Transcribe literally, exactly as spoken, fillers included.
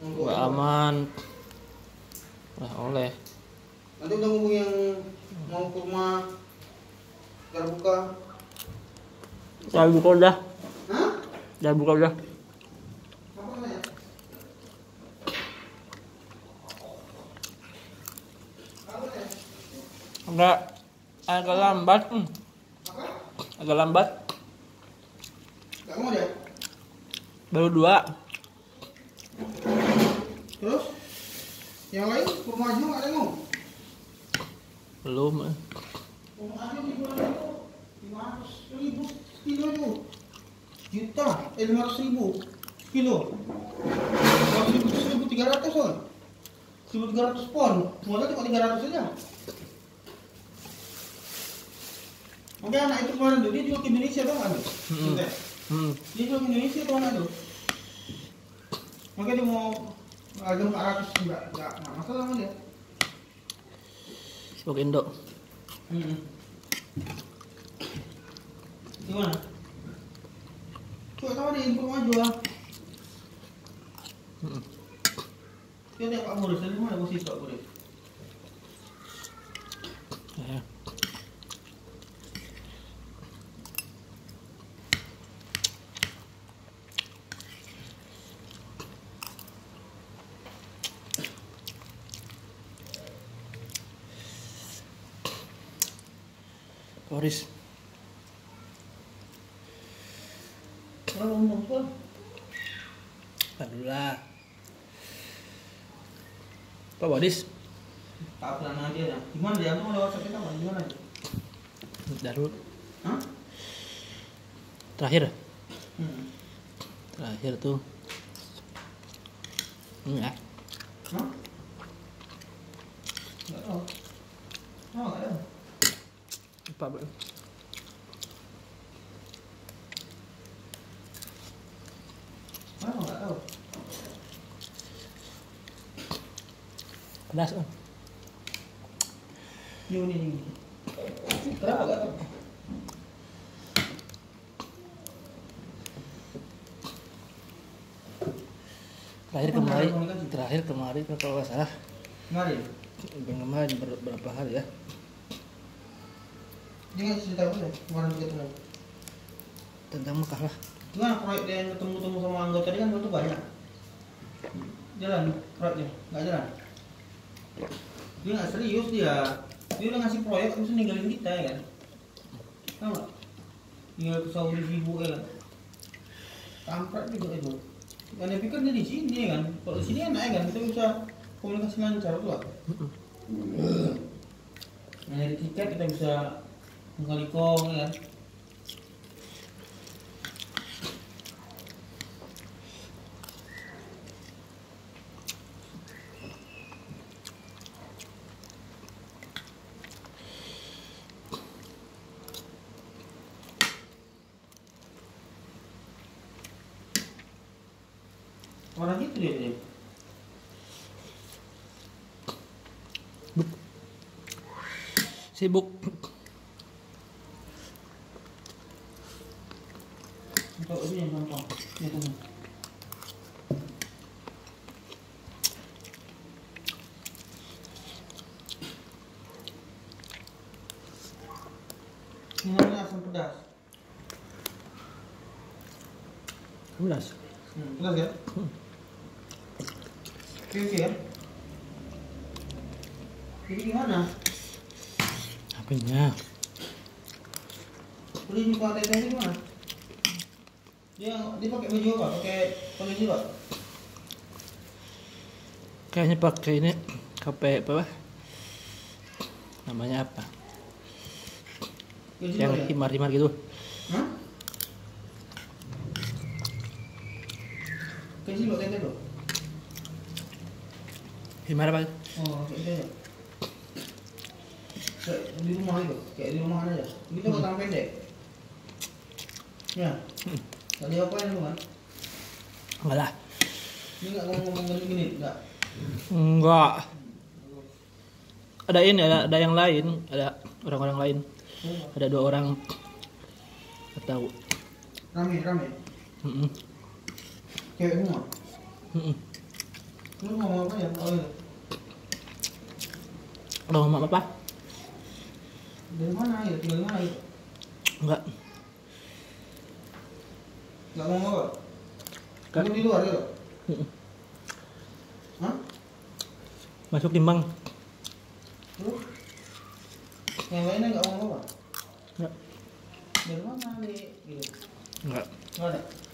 Nggak aman. Nah, oleh. Nanti udah ngomong yang mau ke rumah cara buka. Udah buka udah. Hah? Udah buka udah. Apa namanya? Apa namanya? Agak agak lambat. Hmm. Apa? Agak lambat. Gak mau dia? Baru dua. Terus? Yang lain kurma aja nggak ada mau? Belum. eh. Kurma aja di bulan itu lima ratus ribu kilo itu. Juta, eh lima ratus ribu kilo. Kalau seribu seribu tiga ratus kan? Seribu tiga ratus pon. Modal cuma tiga ratus aja. Oke, anak itu kemarin tuh dia jual ke Indonesia tuh kan? Hmm. Hmm. Dia jual ke Indonesia tuh anak tuh. Makanya dia mau harga empat ratus enggak, enggak, enggak masalah sama dia. Sibuk Indo. Hmm. Gimana? Coba tahu deh info maju lah. Hmm. Dia lihat Pak Boris, dari mana posisi Pak Boris? Ya. Boris. Kalau ngomong pun, Alhamdulillah. Pak Boris. tak pernah dia. Gimana dia? Mau lewat sakit apa? Gimana? Darul. Hah? Terakhir. Hmm. Terakhir tuh. Enggak. Hah? Enggak tahu. Oh, enggak tahu. Lupa bro. Oh, enggak tahu. Pedas kan? Ini ini ini. Kenapa enggak tahu? Terakhir Apa kemarin, namanya komunikasi? terakhir kemarin kalau nggak salah, Kemarin. bukan kemarin ber- berapa hari ya? Dia nggak cerita apa ya? Kemarin kita ketemu. Tentang Mekah lah. Gimana proyek dia yang ketemu-temu sama anggota dia kan itu banyak. Jalan proyeknya, nggak jalan. Dia nggak serius dia. Dia udah ngasih proyek terus ninggalin kita ya kan? Tahu nggak? Tinggal ke Saudi sibuk ya kan? Kampret juga itu. Kan dia pikir dia di sini ya kan? Kalau di sini enak ya kan? Kita bisa komunikasi lancar tuh. Nah, dari tiket kita bisa mengkalikong ya kan? Orang gitu dia dia. Sibuk. Untuk ini yang gampang. Ya teman. Ini namanya asam pedas. Pedas. Hmm, pedas ya? Oke oke ya. Jadi gimana? Apanya? Udah jumpa teteh gimana? Dia dia pakai baju apa? Pakai pakai jilbab? Kayaknya pakai ini kape apa? Bah? Namanya apa? Pakai Yang jilbab ya? himar-himar gitu. Hah? Pakai jilbab teteh bro? Himar apa? Oh, kayak gitu aja. Kayak di rumah itu, kayak di rumahan aja. Kita kok tangan pendek. Ya. Gak diapain lu kan? Enggak lah. Ini nggak ngomong gini-gini, nggak. Enggak. Ada ini, ada, ada yang lain, ada orang-orang lain. Ada dua orang. Nggak tahu. Rame, rame. Mm-mm. Cewek semua. Mm-mm. Lu ngomong apa ya? Oh iya. Udah ngomong apa? Dari mana ya? Tinggal di mana itu? Enggak. Nggak ngomong apa? Nggak. Kamu di luar gitu? Mm-mm. Hah? Masuk timbang. Lu? Yang lainnya nggak ngomong apa? Enggak. Dari mana, Dek? Gitu. Enggak. Nggak ada?